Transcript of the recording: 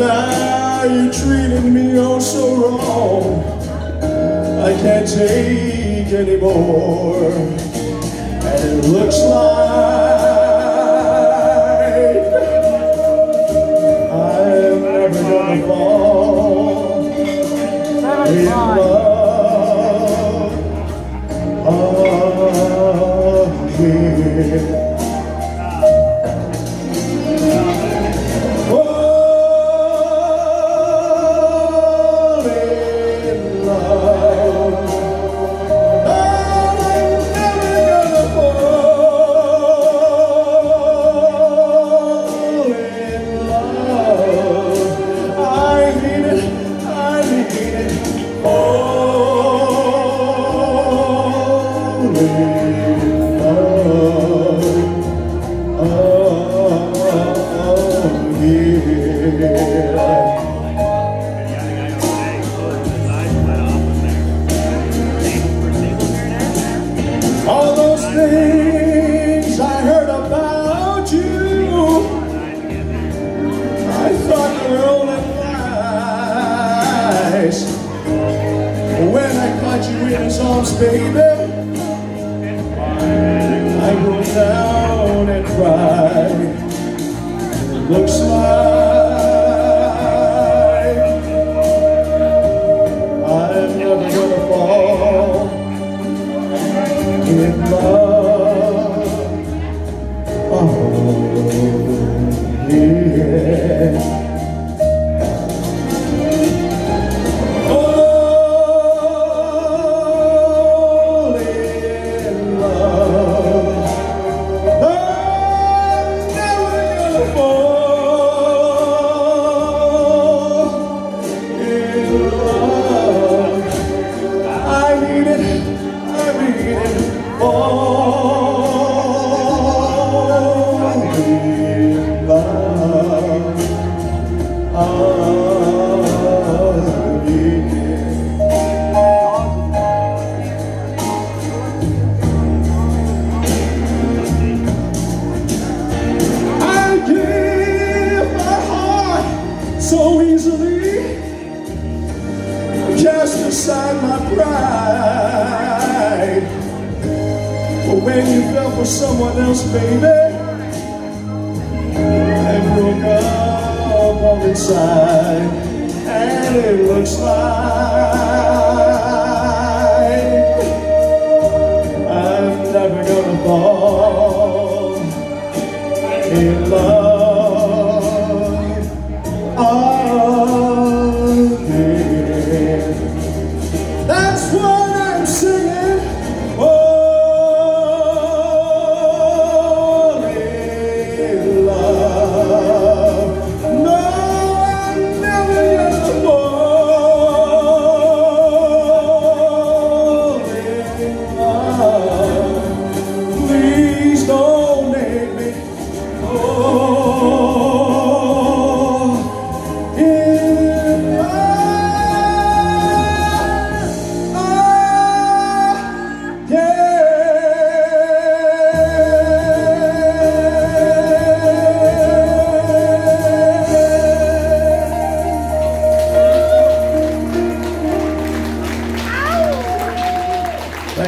Now you're treating me oh so wrong. I can't take anymore. And it looks like I'm never gonna fall in love again. All those things I heard about you, I thought they were only lies. When I caught you in his arms, baby, I broke down and cried. It looks like I'm never gonna fall in love. Oh, yeah. So easily cast aside my pride, but when you fell for someone else, baby, I broke up on the inside, and it looks like